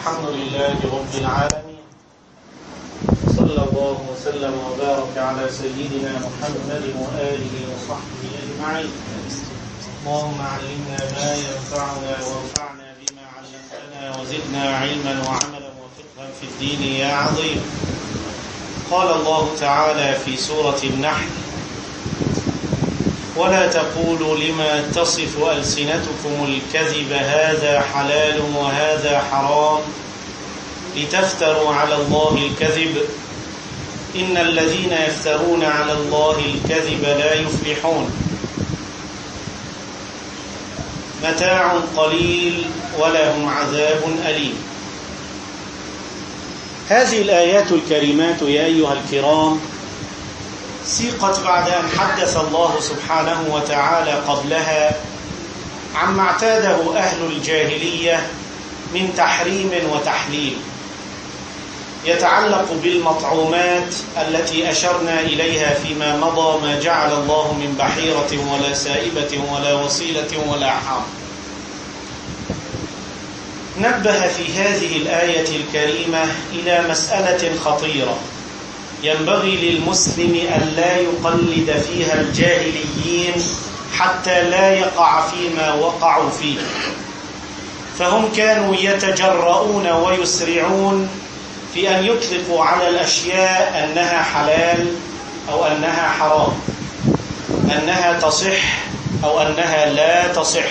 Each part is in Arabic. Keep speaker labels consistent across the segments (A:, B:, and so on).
A: الحمد لله رب العالمين، صلى الله وسلم وبارك على سيدنا محمد وآله وصحبه أجمعين. اللهم علمنا ما ينفعنا وانفعنا بما علمتنا وزدنا علما وعملا وفقها في الدين يا عظيم. قال الله تعالى في سورة النحل: ولا تقولوا لما تصف ألسنتكم الكذب هذا حلال وهذا حرام لتفتروا على الله الكذب إن الذين يفترون على الله الكذب لا يفلحون متاع قليل ولهم عذاب أليم. هذه الآيات الكريمات يا أيها الكرام سيقت بعد أن حدث الله سبحانه وتعالى قبلها عما اعتاده أهل الجاهلية من تحريم وتحليل يتعلق بالمطعومات التي أشرنا إليها فيما مضى، ما جعل الله من بحيرة ولا سائبة ولا وصيلة ولا حام. نبه في هذه الآية الكريمة إلى مسألة خطيرة ينبغي للمسلم أن لا يقلد فيها الجاهليين حتى لا يقع فيما وقعوا فيه، فهم كانوا يتجرؤون ويسرعون في أن يطلقوا على الأشياء أنها حلال أو أنها حرام، أنها تصح أو أنها لا تصح.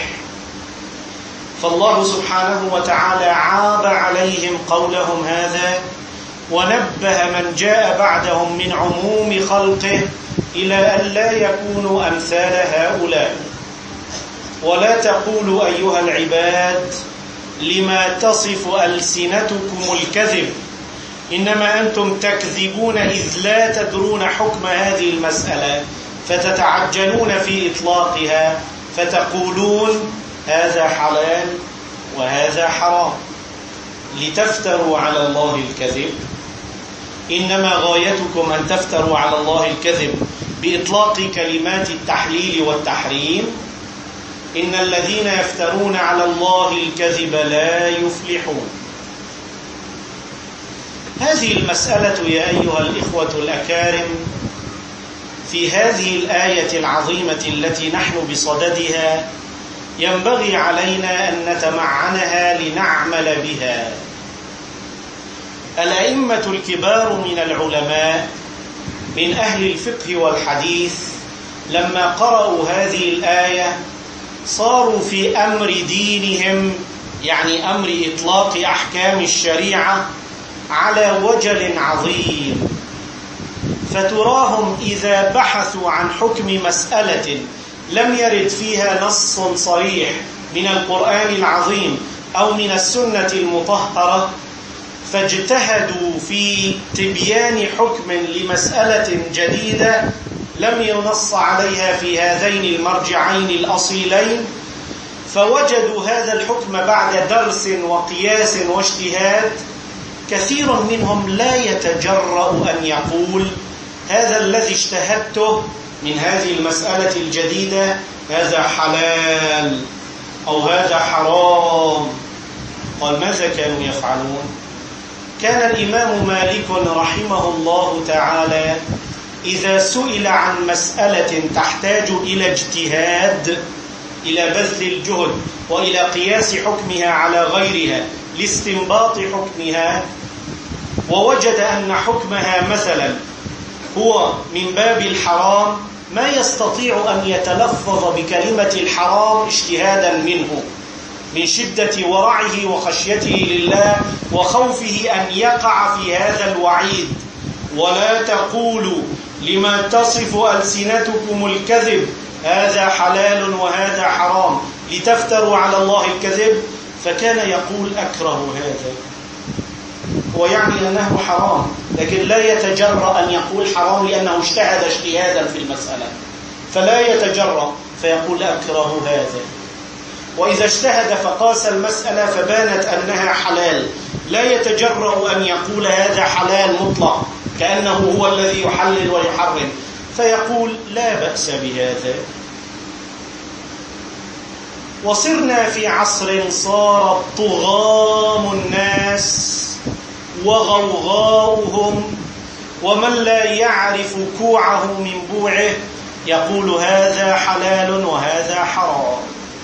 A: فالله سبحانه وتعالى عاب عليهم قولهم هذا، ونبه من جاء بعدهم من عموم خلقه إلى أن لا يكونوا أمثال هؤلاء. ولا تقولوا أيها العباد لما تصف ألسنتكم الكذب، إنما أنتم تكذبون إذ لا تدرون حكم هذه المسألة فتتعجلون في إطلاقها فتقولون هذا حلال وهذا حرام لتفتروا على الله الكذب. إنما غايتكم أن تفتروا على الله الكذب بإطلاق كلمات التحليل والتحريم. إن الذين يفترون على الله الكذب لا يفلحون. هذه المسألة يا أيها الإخوة الأكارم في هذه الآية العظيمة التي نحن بصددها ينبغي علينا أن نتمعنها لنعمل بها. الأئمة الكبار من العلماء من أهل الفقه والحديث لما قرأوا هذه الآية صاروا في أمر دينهم، يعني أمر إطلاق أحكام الشريعة، على وجل عظيم. فتراهم إذا بحثوا عن حكم مسألة لم يرد فيها نص صريح من القرآن العظيم أو من السنة المطهرة، فاجتهدوا في تبيان حكم لمسألة جديدة لم ينص عليها في هذين المرجعين الأصيلين، فوجدوا هذا الحكم بعد درس وقياس واجتهاد. كثير منهم لا يتجرأ أن يقول هذا الذي اجتهدته من هذه المسألة الجديدة هذا حلال أو هذا حرام. قال ماذا كانوا يفعلون؟ كان الإمام مالك رحمه الله تعالى إذا سئل عن مسألة تحتاج إلى اجتهاد، إلى بذل الجهد وإلى قياس حكمها على غيرها لاستنباط حكمها، ووجد أن حكمها مثلا هو من باب الحرام، ما يستطيع أن يتلفظ بكلمة الحرام اجتهادا منه من شدة ورعه وخشيته لله وخوفه أن يقع في هذا الوعيد. ولا تقولوا لما تصف ألسنتكم الكذب هذا حلال وهذا حرام لتفتروا على الله الكذب. فكان يقول أكره هذا، ويعني أنه حرام، لكن لا يتجرأ أن يقول حرام لأنه اجتهد اجتهادا في المسألة، فلا يتجرأ فيقول أكره هذا. وإذا اجتهد فقاس المسألة فبانت أنها حلال، لا يتجرأ أن يقول هذا حلال مطلق كأنه هو الذي يحلل ويحرم، فيقول لا بأس بهذا. وصرنا في عصر صارت طغام الناس وغوغاؤهم، ومن لا يعرف كوعه من بوعه يقول هذا حلال وهذا حرام.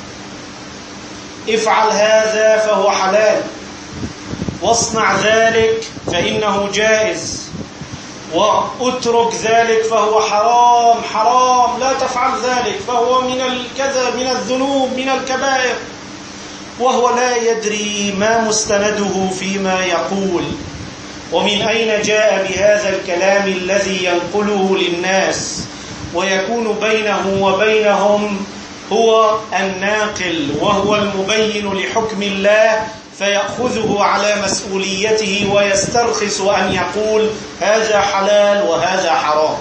A: افعل هذا فهو حلال، واصنع ذلك فإنه جائز، واترك ذلك فهو حرام. حرام، لا تفعل ذلك فهو من الكذا، من الذنوب، من الكبائر، وهو لا يدري ما مستنده فيما يقول. ومن أين جاء بهذا الكلام الذي ينقله للناس ويكون بينه وبينهم هو الناقل وهو المبين لحكم الله، فيأخذه على مسؤوليته ويسترخص أن يقول هذا حلال وهذا حرام.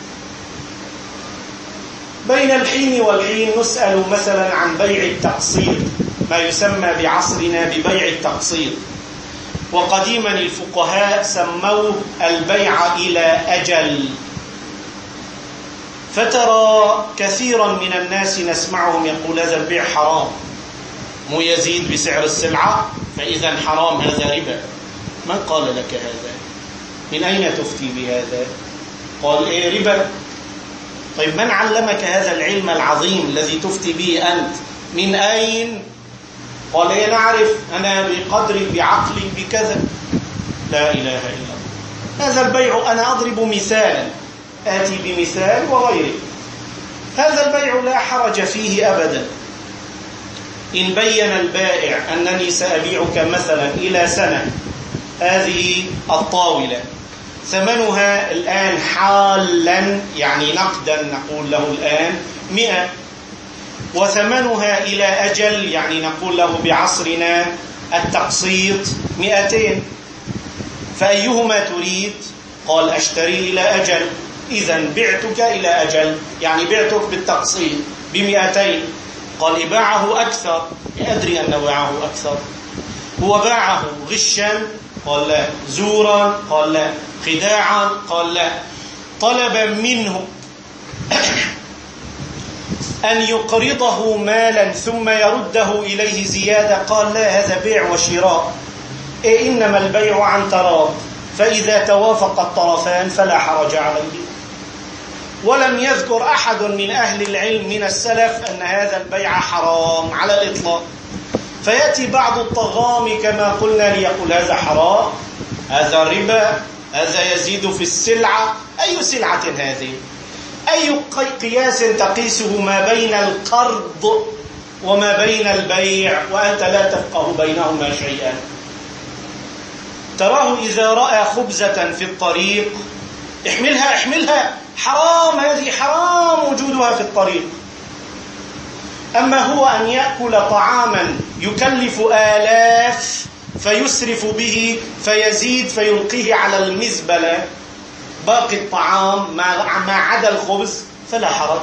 A: بين الحين والحين نسأل مثلا عن بيع التقسيط، ما يسمى بعصرنا ببيع التقسيط، وقديما الفقهاء سموه البيع إلى أجل. فترى كثيرا من الناس نسمعهم يقول هذا البيع حرام، مو يزيد بسعر السلعة فإذا حرام، هذا ربا. من قال لك هذا؟ من أين تفتي بهذا؟ قال إيه ربا. طيب من علمك هذا العلم العظيم الذي تفتي به أنت؟ من أين؟ قال إيه نعرف، أنا بقدري بعقلي بكذا. لا إله إلا الله. هذا البيع أنا أضرب مثالا، آتي بمثال وغيره. هذا البيع لا حرج فيه أبدا إن بين البائع أنني سأبيعك مثلا إلى سنة هذه الطاولة ثمنها الآن حالا، يعني نقدا نقول له الآن 100، وثمنها إلى أجل يعني نقول له بعصرنا التقسيط 200، فأيهما تريد؟ قال أشتري إلى أجل. إذن بعتك إلى أجل، يعني بعتك بالتقسيط ب200. قال باعه أكثر، أدري أنه باعه أكثر. هو باعه غشا؟ قال لا. زورا؟ قال لا. خداعا؟ قال لا. طلب منه أن يقرضه مالا ثم يرده إليه زيادة؟ قال لا، هذا بيع وشراء. إنما البيع عن تراض، فإذا توافق الطرفان فلا حرج عليه. ولم يذكر أحد من أهل العلم من السلف أن هذا البيع حرام على الإطلاق. فيأتي بعض الطغام كما قلنا ليقول هذا حرام، هذا ربا، هذا يزيد في السلعة. أي سلعة هذه؟ أي قياس تقيسه ما بين القرض وما بين البيع وأنت لا تفقه بينهما شيئا؟ تراه إذا رأى خبزة في الطريق احملها احملها، حرام، هذه حرام وجودها في الطريق. أما هو أن يأكل طعاما يكلف آلاف فيسرف به فيزيد فيلقيه على المزبلة باقي الطعام ما عدا الخبز فلا حرج.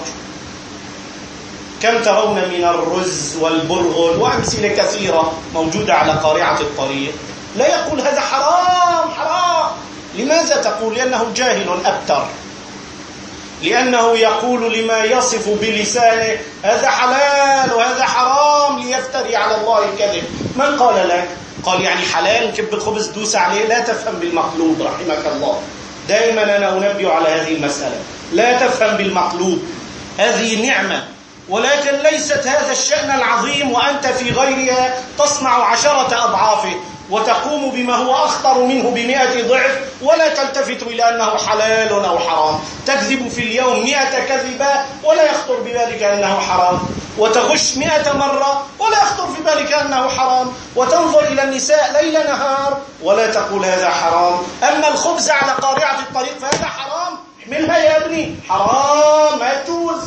A: كم ترون من الرز والبرغل وأمثلة كثيرة موجودة على قارعة الطريق، لا يقول هذا حرام حرام. لماذا تقول؟ لأنه جاهل أبتر، لأنه يقول لما يصف بلسانه هذا حلال وهذا حرام ليفتري على الله الكذب. من قال لك؟ قال يعني حلال كب الخبز دوس عليه. لا تفهم بالمقلوب رحمك الله. دائما أنا أنبه على هذه المسألة، لا تفهم بالمقلوب، هذه نعمة، ولكن ليست هذا الشأن العظيم وأنت في غيرها تصنع 10 أضعافه وتقوم بما هو أخطر منه ب100 ضعف، ولا تلتفت إلى أنه حلال أو حرام. تكذب في اليوم 100 كذبة ولا يخطر ببالك أنه حرام، وتغش 100 مرة ولا يخطر في بالك أنه حرام، وتنظر إلى النساء ليل نهار ولا تقول هذا حرام. أما الخبز على قارعة الطريق فهذا حرام، احملها يا ابني، حرام ما تجوز.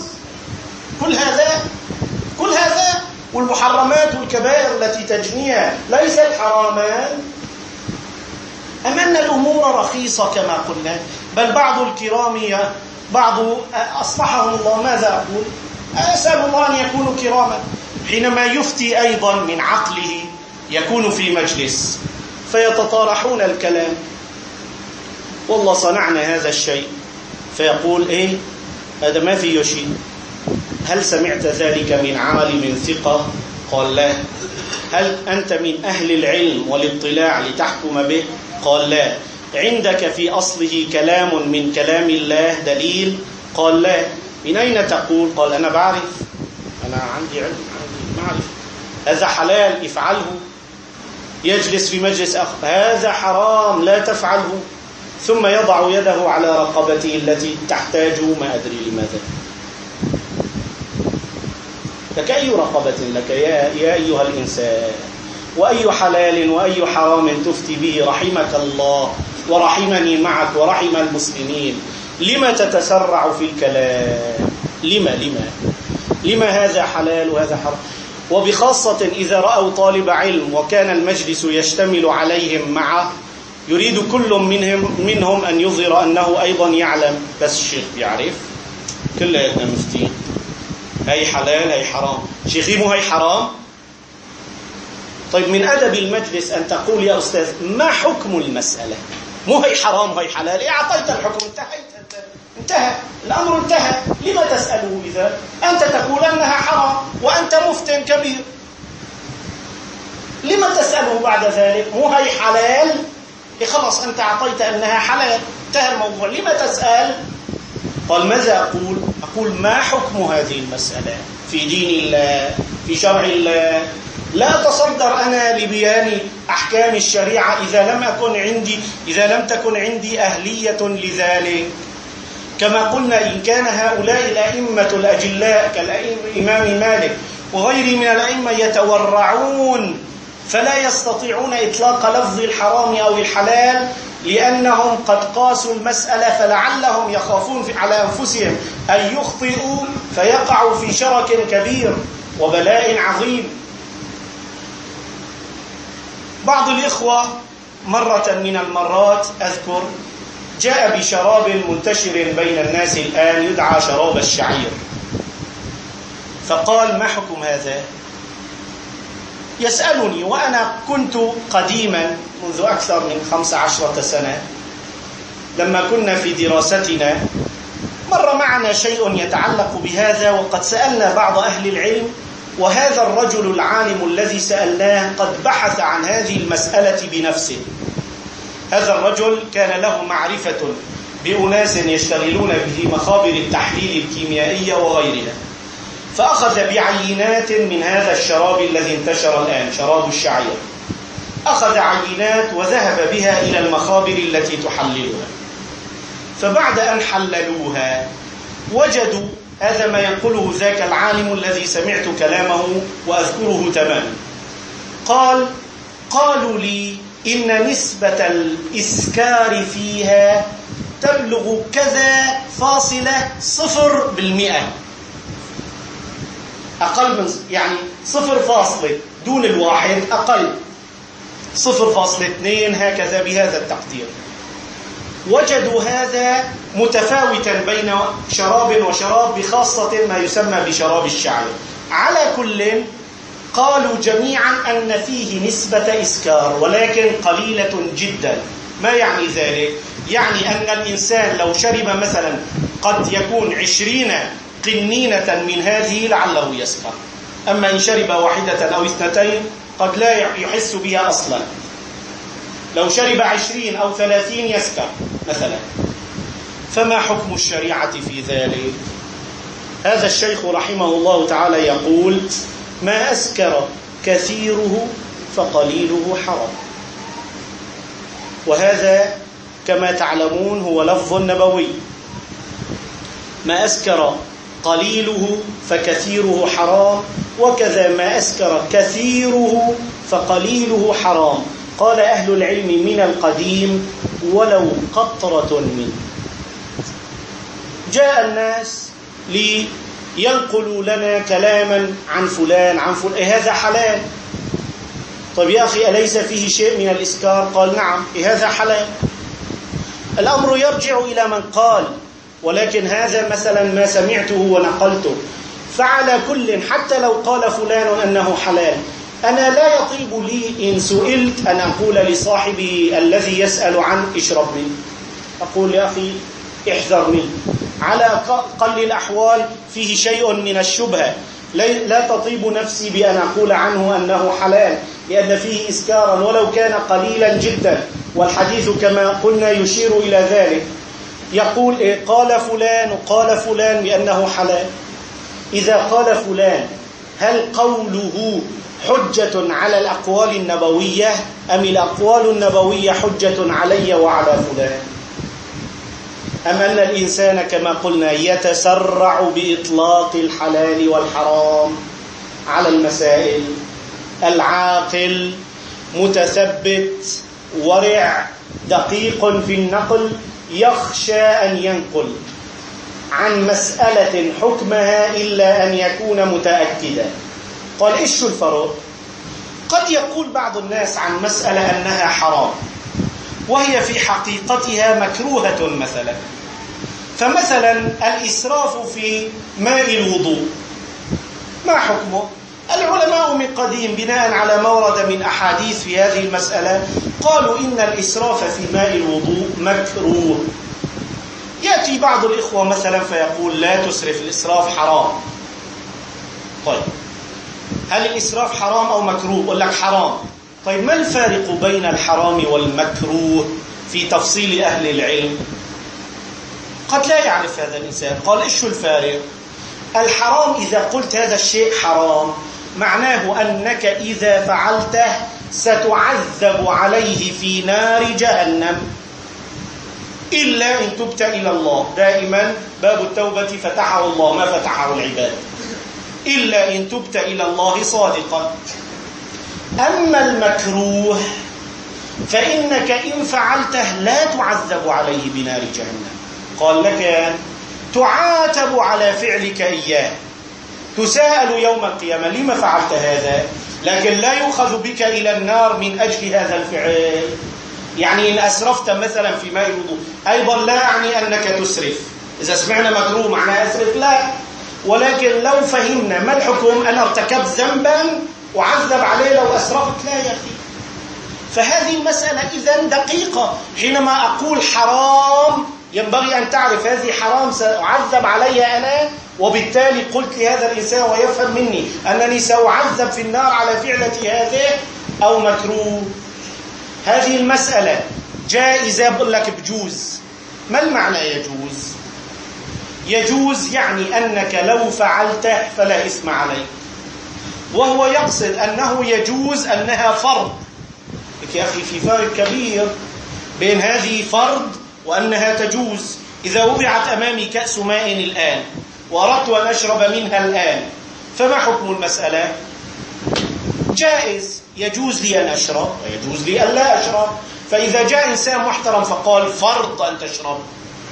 A: كل هذا والمحرمات والكبائر التي تجنيها ليست حرامان. أمن الأمور رخيصة كما قلنا، بل بعض الكرام أصلحهم الله ماذا أقول؟ أسأل الله أن يكونوا كراما حينما يفتي أيضا من عقله يكون في مجلس فيتطارحون الكلام، والله صنعنا هذا الشيء، فيقول هذا ما فيه شيء. هل سمعت ذلك من عالم ثقة قال لا. هل أنت من أهل العلم والاطلاع لتحكم به؟ قال لا. عندك في أصله كلام من كلام الله دليل؟ قال لا. من أين تقول؟ قال أنا بعرف، أنا عندي علم، عندي معرفة. هذا حلال افعله. يجلس في مجلس هذا حرام لا تفعله، ثم يضع يده على رقبته التي تحتاج ما أدري لماذا. فكأي رقبة لك يا أيها الإنسان؟ وأي حلال وأي حرام تفتي به رحمك الله ورحمني معك ورحم المسلمين؟ لما تتسرع في الكلام؟ لما هذا حلال وهذا حرام؟ وبخاصة إذا رأوا طالب علم وكان المجلس يشتمل عليهم معه، يريد كل منهم أن يظهر أنه أيضا يعلم. بس الشيخ بيعرف، كلنا مفتين، هاي حلال هاي حرام. شيخي مو هاي حرام؟ طيب من أدب المجلس أن تقول يا أستاذ ما حكم المسألة؟ مو هاي حرام هاي حلال، أعطيت الحكم انتهى الأمر انتهى. لما تسأله إذا أنت تقول أنها حرام وأنت مفتن كبير؟ لما تسأله بعد ذلك؟ مو هاي حلال؟ خلاص أنت أعطيت أنها حلال، انتهى الموضوع. لما تسأل؟ قال ماذا أقول ما حكم هذه المسألة في دين الله في شرع الله؟ لا أتصدر أنا لبيان أحكام الشريعة إذا لم تكن عندي أهلية لذلك. كما قلنا إن كان هؤلاء الأئمة الأجلاء كالإمام مالك وغيره من الأئمة يتورعون فلا يستطيعون إطلاق لفظ الحرام أو الحلال لأنهم قد قاسوا المسألة، فلعلهم يخافون على أنفسهم أن يخطئوا فيقعوا في شرك كبير وبلاء عظيم. بعض الإخوة مرة من المرات أذكر جاء بشراب منتشر بين الناس الآن يدعى شراب الشعير، فقال ما حكم هذا؟ يسألني وأنا كنت قديما منذ أكثر من 15 سنة لما كنا في دراستنا مر معنا شيء يتعلق بهذا، وقد سألنا بعض أهل العلم، وهذا الرجل العالم الذي سألناه قد بحث عن هذه المسألة بنفسه. هذا الرجل كان له معرفة بأناس يشتغلون به مخابر التحليل الكيميائية وغيرها، فأخذ بعينات من هذا الشراب الذي انتشر الآن شراب الشعير، أخذ عينات وذهب بها إلى المخابر التي تحللها، فبعد أن حللوها وجدوا هذا ما ينقله ذاك العالم الذي سمعت كلامه وأذكره تماما. قالوا لي إن نسبة الإسكار فيها تبلغ كذا فاصلة 0%، أقل من يعني 0 دون الواحد، أقل 0.2 هكذا بهذا التقدير. وجدوا هذا متفاوتا بين شراب وشراب، بخاصة ما يسمى بشراب الشعير. على كل قالوا جميعا أن فيه نسبة إسكار ولكن قليلة جدا. ما يعني ذلك؟ يعني أن الإنسان لو شرب مثلا قد يكون 20 قنينة من هذه لعله يسكر، أما إن شرب 1 أو 2 قد لا يحس بها أصلا. لو شرب 20 أو 30 يسكر مثلا. فما حكم الشريعة في ذلك؟ هذا الشيخ رحمه الله تعالى يقول ما أسكر كثيره فقليله حرام. وهذا كما تعلمون هو لفظ نبوي، ما أسكر قليله فكثيره حرام، وكذا ما أسكر كثيره فقليله حرام. قال أهل العلم من القديم ولو قطرة منه. جاء الناس لينقلوا لنا كلاما عن فلان هذا حلال. طيب يا أخي أليس فيه شيء من الإسكار؟ قال نعم هذا حلال. الأمر يرجع إلى من قال، ولكن هذا مثلا ما سمعته ونقلته. فعلى كل حتى لو قال فلان أنه حلال، أنا لا يطيب لي إن سئلت أن أقول لصاحبي الذي يسأل عن اشرب منه، أقول يا أخي احذر منه، على أقل الأحوال فيه شيء من الشبهة. لا تطيب نفسي بأن أقول عنه أنه حلال، لأن فيه إسكارا ولو كان قليلا جدا، والحديث كما قلنا يشير إلى ذلك. يقول قال فلان بأنه حلال. إذا قال فلان هل قوله حجة على الأقوال النبوية أم الأقوال النبوية حجة علي وعلى فلان؟ أم أن الإنسان كما قلنا يتسرع بإطلاق الحلال والحرام على المسائل؟ العاقل متثبت ورع دقيق في النقل يخشى أن ينقل عن مسألة حكمها إلا أن يكون متأكدا. قال إيش الفرق؟ قد يقول بعض الناس عن مسألة أنها حرام وهي في حقيقتها مكروهة مثلا. فمثلا الإسراف في ماء الوضوء ما حكمه؟ العلماء من قديم بناء على ما ورد من أحاديث في هذه المسألة قالوا إن الإسراف في ماء الوضوء مكروه. يأتي بعض الإخوة مثلا فيقول لا تسرف، الإسراف حرام. طيب هل الإسراف حرام أو مكروه؟ يقول لك حرام. طيب ما الفارق بين الحرام والمكروه في تفصيل أهل العلم؟ قد لا يعرف هذا الإنسان. قال إيش الفارق؟ الحرام إذا قلت هذا الشيء حرام معناه أنك إذا فعلته ستعذب عليه في نار جهنم إلا إن تبت إلى الله. دائما باب التوبة فتحه الله ما فتحه العباد، إلا إن تبت إلى الله صادقا. أما المكروه فإنك إن فعلته لا تعذب عليه بنار جهنم. قال لك تعاتب على فعلك إياه، تساءل يوم القيامة لما فعلت هذا، لكن لا يؤخذ بك إلى النار من أجل هذا الفعل. يعني إن أسرفت مثلا في ماء الوضوء أيضا لا يعني أنك تسرف. إذا سمعنا مكروه معناه أسرف لا، ولكن لو فهمنا ما الحكم، أنا ارتكبت ذنبا وعذب عليه لو أسرفت لا يا أخي. فهذه المسألة إذن دقيقة. حينما أقول حرام ينبغي أن تعرف هذه حرام سأعذب عليها أنا، وبالتالي قلت لهذا الإنسان ويفهم مني أنني سأعذب في النار على فعلة هذه، أو مكروه. هذه المسألة جائزة بقول لك بجوز. ما المعنى يجوز؟ يجوز يعني أنك لو فعلته فلا إثم عليك، وهو يقصد أنه يجوز أنها فرض. يا أخي في فرق كبير بين هذه فرض وأنها تجوز. إذا وضعت أمامي كأس ماء الآن وأردت أن أشرب منها الآن فما حكم المسألة؟ جائز، يجوز لي أن أشرب ويجوز لي أن لا أشرب. فإذا جاء إنسان محترم فقال فرض أن تشرب،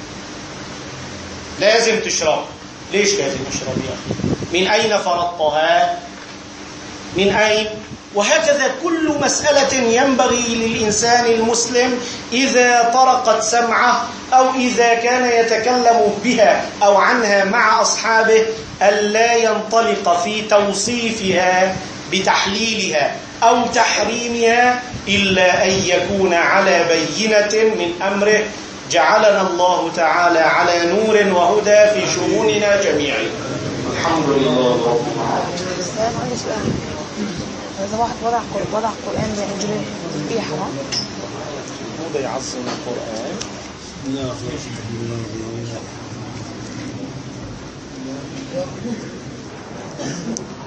A: لازم تشرب، ليش لازم أشرب يا أخي؟ من أين فرضتها؟ من أين؟ وهكذا كل مسألة ينبغي للإنسان المسلم إذا طرقت سمعه أو إذا كان يتكلم بها أو عنها مع أصحابه ألا ينطلق في توصيفها بتحليلها أو تحريمها إلا أن يكون على بينة من أمره. جعلنا الله تعالى على نور وهدى في شؤوننا جميعا. الحمد لله رب العالمين.
B: إذا واحد وضع القرآن بيعجبه إيه حرام؟
A: هو يعظم القرآن؟ لا